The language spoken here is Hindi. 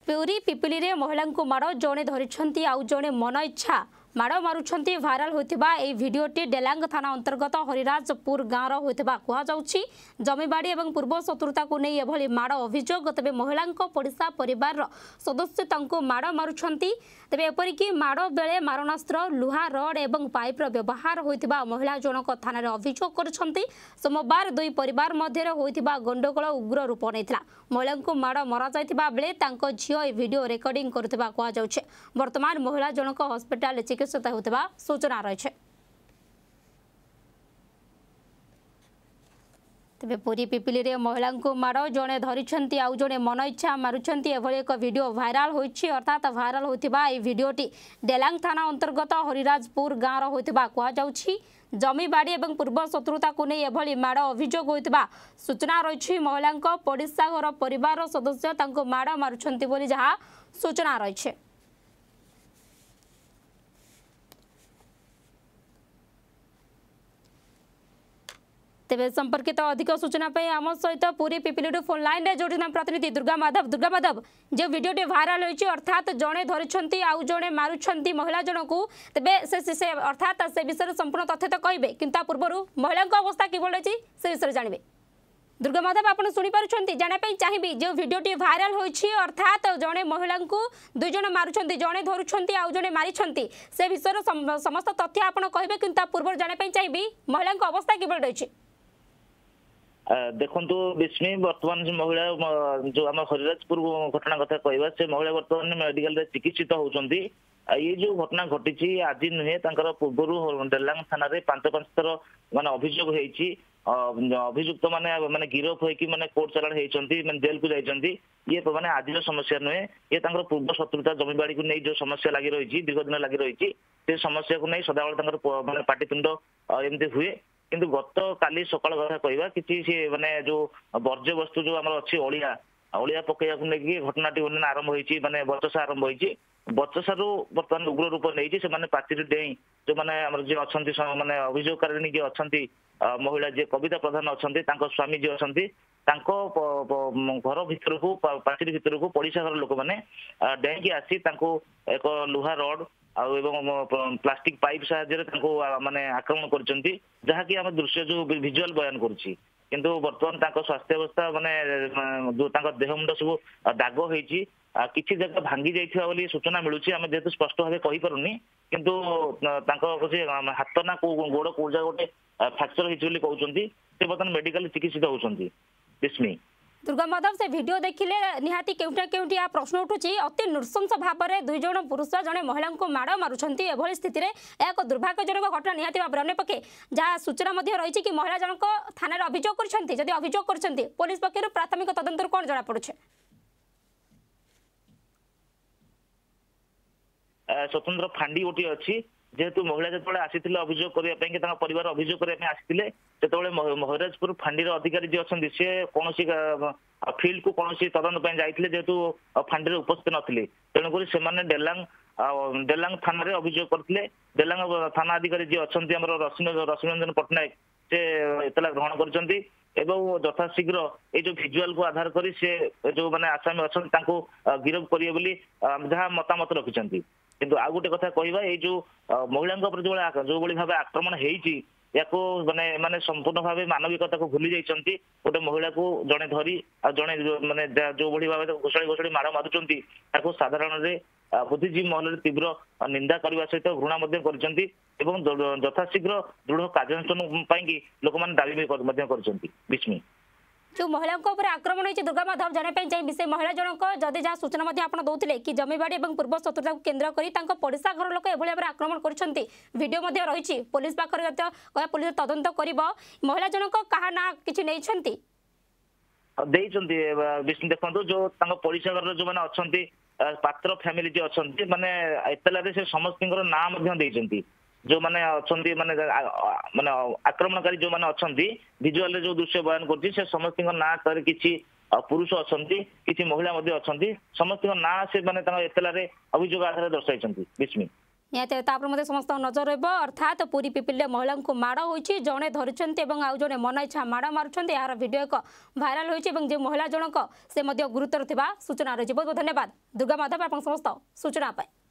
पुरी पिपिली रे महिला को माड़ जड़े धरी आउ जड़े मन इच्छा माड़ मारुंट भाइराल होता भिडटी डेलांग थाना अंतर्गत हरिराजपुर गाँव होता कहुच्छी जमीबाड़ी और पूर्व शत्रुता को नहीं एभली माड़ अभियोग तेज महिला पड़ोसा परिवार सदस्य माड़ मारुंट तेज एपरिक माड़ बेले मारणास्त्र लुहा रड और पाइपर व्यवहार होता महिला जनक थाना अभियोग कर सोमवार दुई परिवार मध्य होता गंडगोल उग्र रूप नहीं महिला को माड़ मरा जाता बेले झील वीडियो रेकर्डिंग करुवा कहुच्छे। वर्तमान महिला जनक हस्पिटाल चिकित्सित होता सूचना रही। तेज पुरी पिपिली रे महिला को माड़ जड़े धरी आउ जड़े मन इच्छा मारुंट एभली एक वीडियो भाइराल होती अर्थात भाइराल होता भिडटी डेलांग थाना अंतर्गत हरिराजपुर गाँव होता कहुच्छी जमीबाड़ी और पूर्व शत्रुता को नहीं एभली माड़ अभियोग होता सूचना रही। महिला पड़ोसा घर परिवार सदस्य माड़ मारुंट जहाँ सूचना रही। तेज संपर्कित अधिक सूचना आम सहित पूरी पिपिली फोन लाइन रे जोड़ी प्रतिनिधि दुर्गा माधव जो वीडियो भाइराल होती अर्थात जड़े धरी आउ जड़े मारुंट महिला जन को तेज से अर्थात से विषय संपूर्ण तथ्य तो कहे कि पूर्व महिला अवस्था कि रही से विषय जानवे। दुर्गा माधव आप शुणिपार जानापी चाहिए जो भिडटी भाइराल होती अर्थात जड़े महिला को दुई जन मारुंट जड़े धरुंच आउ जड़े मारी से विषय समस्त तथ्य आप कहे कि पूर्व जानापी चाहिए महिला अवस्था कि रही। देखु विस्मी बर्तमान महिला जो आम हरिराजपुर घटना कथा कहवा से महिला बर्तमान मेडिकल चिकित्सित होती ये जो घटना घटी आज नुहे पूर्व डेलांग थाना 5 थर मान अभियोग होती अभियुक्त माने गिरफ होगी माने कोर्ट चालाण होती जेल को जाती ये माने आज समस्या नुहे ये पूर्व शत्रुता जमीबाड़ी को नहीं जो समस्या लगी रही दीर्घ दिन लगी रही से समस्या को नहीं सदाबले माने पाटितुंड एमती हुए किंतु गत काली सकाल कथा कहवा कि माने जो वर्ज्य वस्तु जो आम अच्छी अलिया पकड़ा को लेकिन घटनाटी आरंभ होती माने बचसा आरंभ होती बचसारू बर्तमान उग्र रूप नहीं से माने पाचेरी डेई जो माने जी अच्छा माने अभियोगकारिणी जी अच्छा महिला जी कविता प्रधान अच्छा स्वामी जी अच्छा घर भितर को पाचेरी भितर को पड़ोसा घर लोक मैंने डेईकी आसी एक लुहा रड प्लास्टिक पाइप साहाय्य माने आक्रमण करछंती जहाँकि आम दृश्य जो विजुअल बयान करुच्ची किंतु वर्तमान स्वास्थ्य अवस्था माने जो देह मुंड सब दाग होती किसी जगह भांगी जाइथिबा बोली सूचना मिलूची आम जेहेतु स्पष्ट भाव कहि पारुनी किंतु हाथ ना गोड़ को जगह गोटे फ्रैक्चर होती कहते से बर्तमान मेडिकल चिकित्सित होती। विस्मी दुर्गा माधव से वीडियो देखिले निहाती केउटा केउटी आ प्रश्न उठुची अति नृशंस भाव में दुई जन पुरुष जड़े महिला को माड़ मारुंट एभली स्थिति में एक दुर्भाग्यजनक घटना निहाती भाव अन्य पक्षे जहाँ सूचना रही कि महिला जनक थाना अभियोग कर अभियोग कर पुलिस पक्षर प्राथमिक तदंतर कौन जना पड़े स्वतंत्र फांडी गोटे अच्छी जेहेतु महिला जो आसी अभियोग करने परिवार अभियोग करने आसी हरिराजपुर फांडीर अधिकारी जी अच्छा सी कौन फिल्ड को कौन तदंत जाते जेहेतु फांडी उपस्थित नथिले तेणुक से डेलांग थाना अभियोग करते डेलांग थाना अधिकारी जी अच्छा रश्मिरंजन पट्टनायक से एतला ग्रहण करछंती एवं यथाशीघ्र ये जो भिजुआल को आधार करी से जो माने आसामी अच्छा गिरफ करिए बोली जहाँ मतामत रखिछंती किंतु आ गोटे कथा कहवा ये जो महिला जो भली भाव आक्रमण होती याको माने माने संपूर्ण भाव मानविकता को भूली जाइछंती गोटे महिला को जड़े धरी आ जड़े माने जो भली भाव घोषाड़ी घोषाड़ी माड़ मारुचंती ताको साधारण रे बुद्धिजीवी महल तीव्र निंदा करने सहित घृणा करछंती एवं यथाशीघ्र दृढ़ कार्यानुष्ठान लोक मैंने दाबी कर विस्मी जो महिला आक्रमण होती दुर्गा माधव जानापी चाहिए से महिला जनक जदि जहाँ सूचना आप दौले कि जमीबाड़ी और पूर्व शत्रुता को केन्द्र कर पड़ोसा घर लोक एभली भाव आक्रमण कर रही पुलिस पाखे पुलिस तदंत कर महिला जनक क्या ना कि देखो जो पड़ोसा घर जो मैंने अच्छा पात्र फैमिली जी अच्छा माने एतला से समस्त नाम जो माने अच्छी माने माने आक्रमणकारी जो माने अच्छा विजुअल जो दृश्य बयान कर समस्त ना तर किसी पुरुष अच्छा किसी महिला अच्छा समस्त ना से माने एतला अभियोग आधार दर्शाई विस्मी निहत समस्त नजर रही अर्थात पुरी पिपिल महिला को माड़ होती जड़े धरी आउ जड़े मन इच्छा माड़ मारुंट यार वीडियो एक भाइराल होती महिला जनक से गुरुतर सूचना रही बहुत बहुत धन्यवाद दुर्गा माधव आप समस्त सूचना।